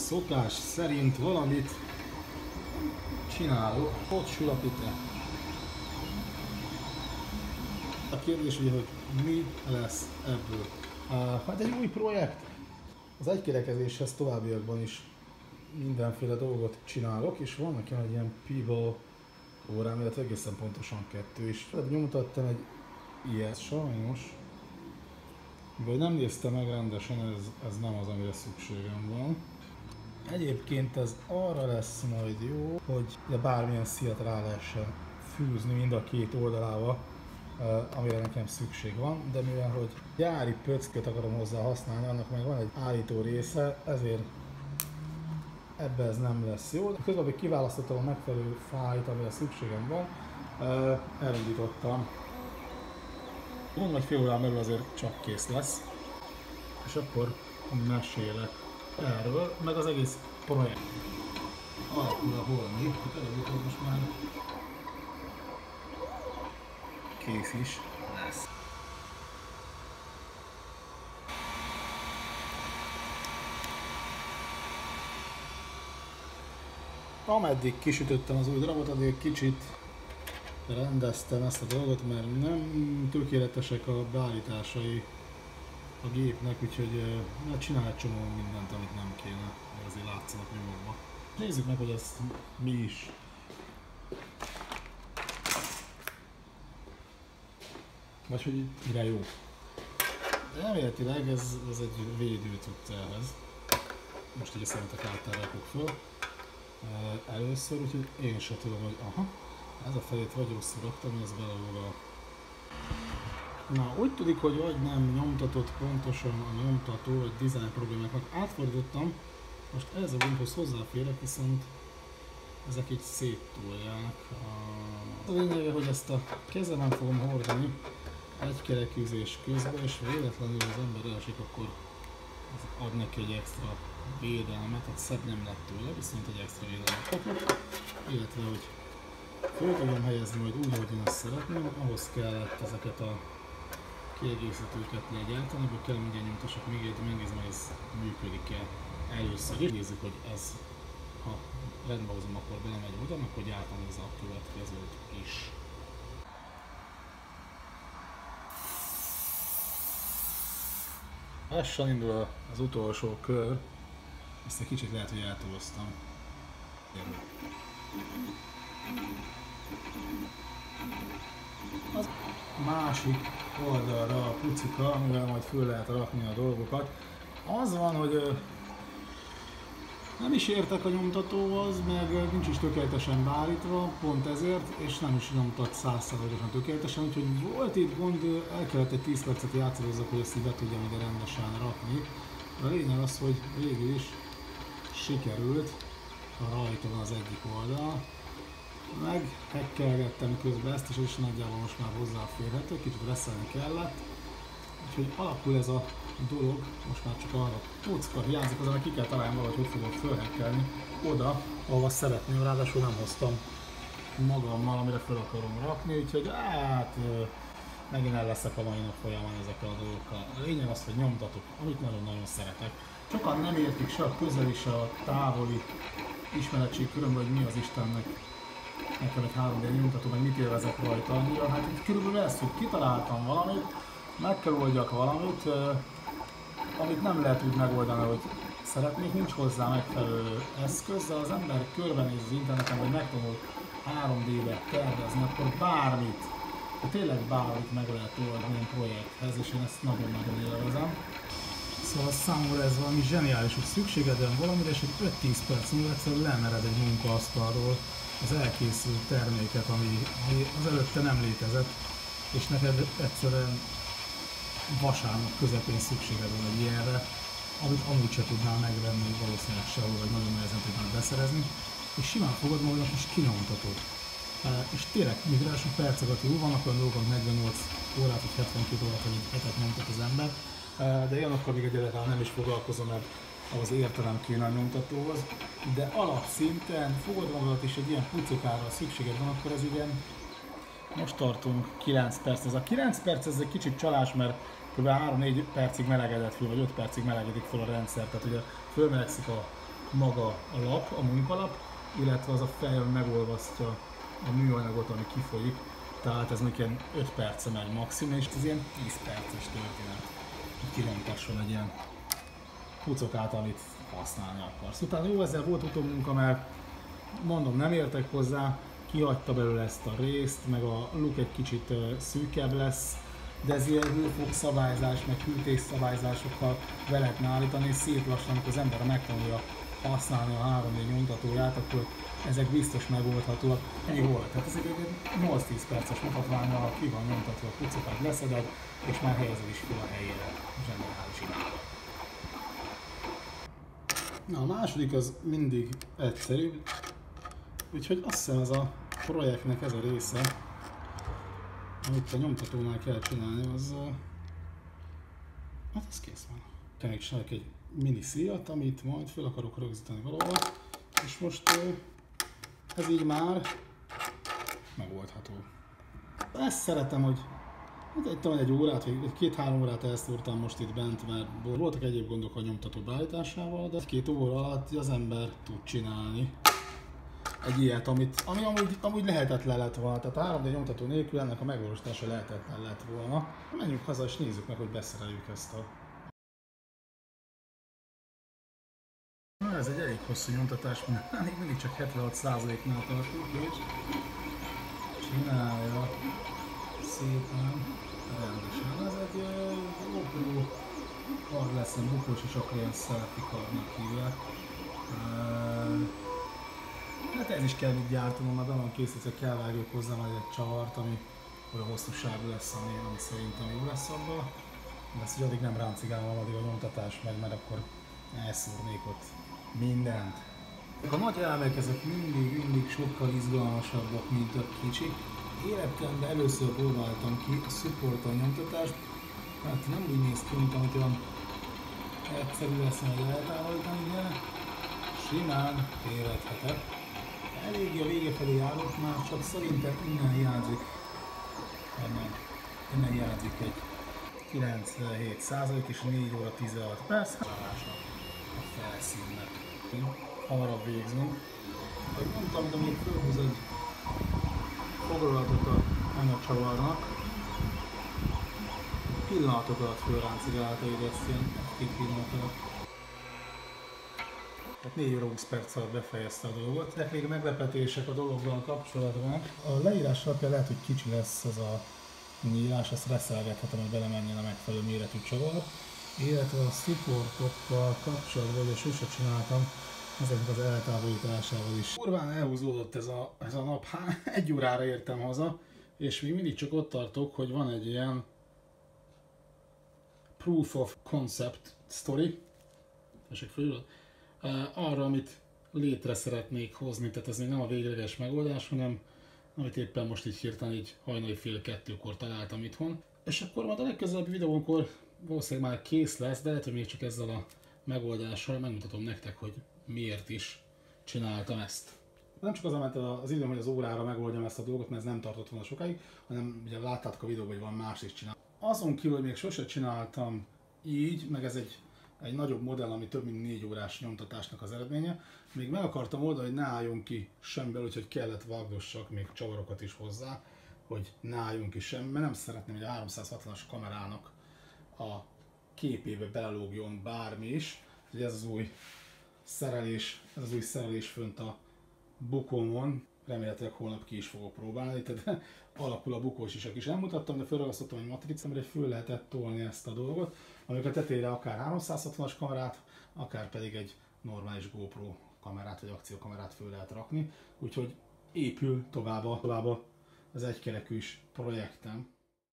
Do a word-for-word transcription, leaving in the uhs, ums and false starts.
szokás szerint valamit csinálok. Hogy sulapite? A kérdés ugye, hogy mi lesz ebből? Uh, hát egy új projekt. Az egykerekezéshez továbbiakban is mindenféle dolgot csinálok, és van nekem egy ilyen Peeble órám, illetve egészen pontosan kettő is. Nyomtattam egy ilyet, sajnos, vagy nem néztem meg rendesen, ez, ez nem az, amire szükségem van. Egyébként ez arra lesz majd jó, hogy bármilyen szíjat rá lehessen fűzni mind a két oldalába, amire nekem szükség van, de mivel hogy gyári pöcköt akarom hozzá használni, annak meg van egy állító része, ezért ebbe ez nem lesz jó. Közben még kiválasztottam a megfelelő fájt, amire szükségem van, elindítottam. Mondom, hogy fél órán belül azért csak kész lesz, és akkor mesélek erről, meg az egész projekt. Alakul a holmi, előbb most már kész is lesz. Ameddig kisütöttem az új darabot, addig kicsit rendeztem ezt a dolgot, mert nem tökéletesek a beállításai a gépnek, úgyhogy uh, csinál egy csomó mindent, amit nem kéne, de azért látszanak nyomokba. Nézzük meg, hogy ezt mi is. Vagy hogy mire jó. De elméletileg ez, ez egy védő tudta ehhez. Most ugye szerintem által rakok föl. Uh, először, úgyhogy én sem tudom, hogy aha, ez a felét vagy rosszul raktam, ez belőle. Na, úgy tudik, hogy vagy nem nyomtatott pontosan a nyomtató, vagy design problémáknak átfordítottam. Most ez a gombhoz hozzáférek, viszont ezek így széttolják. A lényege, hogy ezt a kezemen fogom hordani egy kerekűzés közben, és véletlenül az ember elesik, akkor ad neki egy extra védelmet, tehát szebb nem lett tőle, viszont egy extra védelmet kapok. Illetve, hogy föl tudom helyezni majd úgy, ahogy én azt szeretném, ahhoz kellett ezeket a kiegészítőket legyártani, ebből kell mindjárt nyomtassak még egyet, megnézem, hogy ez működik-e először. És nézzük, hogy ez, ha rendbe hozom, akkor belemegy oda, akkor gyártom ez a következőt is. Lassan indul az utolsó kör, ezt egy kicsit lehet, hogy eltoloztam. Az másik oldalra a pucika, amivel majd föl lehet rakni a dolgokat. Az van, hogy nem is értek a nyomtatóhoz, meg nincs is tökéletesen beállítva, pont ezért, és nem is nyomtat száz százalékosan tökéletesen, úgyhogy volt itt gond, el kellett egy tíz percet játszadozzak, hogy ezt így be tudjam ide rendesen rakni. A lényeg az, hogy végül is sikerült, a rajta van az egyik oldal, meg hekkelgettem közben ezt is, és nagyjából most már hozzáférhető, kicsit reszelni kellett. Úgyhogy alakul ez a dolog, most már csak arra pucka hiányzik, azon ki kell találni valahogy, hogy fogok fölhekkelni oda, ahova szeretném, ráadásul nem hoztam magammal, amire fel akarom rakni, úgyhogy hát megint el leszek a mai nap folyamán ezekkel a dolgokkal. A lényeg az, hogy nyomtatok, amit nagyon-nagyon szeretek. Sokan nem értik se a közeli, se a távoli ismeretségkörömben, hogy mi az Istennek nekem egy három dé nyomtató, meg mit élvezek rajta annyira. Hát itt körülbelül ezt, hogy kitaláltam valamit, meg kell oldjak valamit, amit nem lehet úgy megoldani, hogy szeretnék, nincs hozzá megfelelő eszköz, de az ember körbenéz az interneten, hogy megtanul három dé-be tervezni, akkor bármit, tényleg bármit meg lehet oldani egy projekthez, és én ezt nagyon-nagyon élvezem. Szóval számomra ez valami zseniális, hogy szükséged van valamire, és egy öt-tíz perc múlva egyszerűen lemered egy munkaasztalról az elkészült terméket, ami az előtte nem létezett, és neked egyszerűen vasárnap közepén szükséged van egy ilyenre, amit amúgy se tudnál megvenni valószínűleg sehol, vagy nagyon nehezen tudnál beszerezni, és simán fogod magadnak és kinyomtatod. És tényleg, még ráadásul percek alatt jó, vannak olyan dolgok, negyvennyolc órát vagy hetvenkét órát, vagy egy hetet nyomtat az ember, de én akkor még egyáltalán nem is foglalkozom, mert ahhoz értelem kéne a nyomtatóhoz, de alapszinten fogod magadat és egy ilyen pucikára szükséged van, akkor ez igen, most tartunk kilenc perc. Ez a kilenc perc ez egy kicsit csalás, mert kb. három-négy percig melegedett föl, vagy öt percig melegedik föl a rendszer, tehát ugye fölmelegszik a maga a lap, a munkalap, illetve az a fej, ami megolvasztja a műanyagot, ami kifolyik. Tehát ez nekem öt perce megy maximum, és ez ilyen tíz perces történet, hogy kirántasson egy ilyen pucokát, amit használni akarsz. Utána jó, ezzel volt utómunka, mert mondom, nem értek hozzá, kihagyta belőle ezt a részt, meg a look egy kicsit szűkebb lesz, de ez ilyen hőfok szabályzás, meg hűtés szabályzásokkal be lehetne állítani, és szép lassan, amikor az ember megtanulja használni a három dé nyomtatóját, akkor ezek biztos megoldhatóak. Ennyi volt, tehát ez egy nyolc-tíz perces mutatványal ki van nyomtatva a pucokat, leszeded, és már helyezed is fel a helyére. Zseniális irány. Na, a második az mindig egyszerűbb, úgyhogy azt hiszem ez a projektnek ez a része, amit a nyomtatónál kell csinálni, az... Hát ez kész van. Kell még csinálok egy mini szíjat, amit majd fel akarok rögzíteni valahol, és most ez így már megoldható. Ezt szeretem, hogy hát egy, egy órát, vagy két-három órát elszúrtam most itt bent, mert voltak egyéb gondok a nyomtató beállításával, de két óra alatt az ember tud csinálni egy ilyet, amit, ami amúgy, amúgy lehetetlen lett volna. Tehát a három dé nyomtató nélkül ennek a megvalósítása lehetetlen lett volna. Menjünk haza és nézzük meg, hogy beszereljük ezt a... Na, ez egy elég hosszú nyomtatás, mert még mindig csak hetvenhat százaléknál tartunk, és csinálja szépen, rendesen. Ez egy GoPro kard lesz, egy bukós, és akkor ilyen selfie kardnak hívják. Hát ez is kell mit gyártanom, mert annak készítve, hogy kell vágjuk hozzá majd egy csavart, ami olyan hosszúságú lesz, ami, ami szerintem jó lesz abban. De ezt, hogy addig nem ráncigálom addig a nyomtatás meg, mert akkor elszúrnék ott mindent. A nagy elmek ezek mindig, mindig sokkal izgalmasabbak, mint a kicsik. Életemben először próbáltam ki a supporton nyomtatást, hát nem úgy néz ki, mint amit olyan egyszerű lesz, hogy eltávolítani, de simán tévedhetek. Eléggé a vége felé járok már, csak szerintem innen hiányzik, nem, innen hiányzik egy kilencvenhét százalék és négy óra tizenhat perc állása a felszínnek. Hamarabb végzünk. Ahogy mondtam, de még fölhúz egy foglalatot a anyagcsavarnak, pillanatok alatt fölráncigálta, hogy ezt ilyen egy pillanat alatt. Tehát négy óra húsz perc alatt befejezte a dolgot. De még meglepetések a dologgal kapcsolatban. A leírás alapja lehet, hogy kicsi lesz az a nyílás, ezt reszelgethetem, hogy belemenjen a megfelelő méretű csavar. Illetve a supportokkal kapcsolatban, hogy sose csináltam, ezeknek az eltávolításával is. Kurván elhúzódott ez a, ez a nap, hát egy órára értem haza, és még mindig csak ott tartok, hogy van egy ilyen proof of concept story, tessék fölülről, arra, amit létre szeretnék hozni, tehát ez még nem a végleges megoldás, hanem amit éppen most így hirtelen így hajnali fél kettőkor találtam itthon. És akkor majd a legközelebbi videónkor valószínűleg már kész lesz, de lehet, hogy még csak ezzel a megoldással megmutatom nektek, hogy miért is csináltam ezt. Nem csak az ment az időm, hogy az órára megoldjam ezt a dolgot, mert ez nem tartott volna sokáig, hanem ugye láttátok a videóban, hogy van más is csinál. Azon kívül, hogy még sose csináltam így, meg ez egy, egy nagyobb modell, ami több mint négy órás nyomtatásnak az eredménye, még meg akartam oldani, hogy ne álljon ki semmivel, úgyhogy kellett vágdossak még csavarokat is hozzá, hogy ne álljon ki semmi, mert nem szeretném, hogy a háromszázhatvanas kamerának a képébe belelógjon bármi is. Ugye ez az új szerelés, ez az új szerelés fönt a bukómon, remélhetőleg holnap ki is fogok próbálni, tehát alakul a bukós is, is nem mutattam, de felragasztottam egy matricámra, hogy föl lehetett tolni ezt a dolgot, amikor a tetejére akár háromszázhatvanas kamerát, akár pedig egy normális GoPro kamerát vagy akciókamerát föl lehet rakni, úgyhogy épül tovább, tovább az egykerekűs projektem.